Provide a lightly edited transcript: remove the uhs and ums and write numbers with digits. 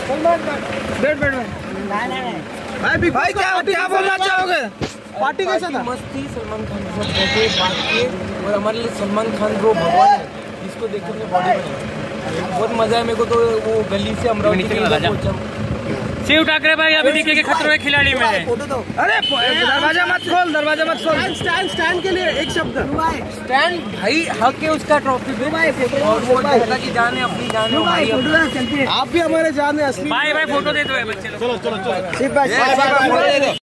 बैठ बैठ भाई भाई क्या बोलना चाहोगे? पार्टी कैसा था? मस्ती। सलमान खान के साथ बैठे बात किए और हमारे लिए सलमान खान ब्रो भगवान है, जिसको देख के अपने बॉडी बनाई। बहुत मजा है मेरे को तो। वो गली से अमरावती शिव ठाकरे भाई अभी दिखे के खतरों के खिलाड़ी में है। अरे दरवाजा मत खोल, दरवाजा मत खोल। स्टैंड के लिए एक शब्द। स्टैंड भाई हक है उसका ट्रॉफी पे, और वो दादा की जान है, अपनी जान है भाई। आप भी हमारे जान है असली भाई फोटो दे दो बच्चे लोग। चलो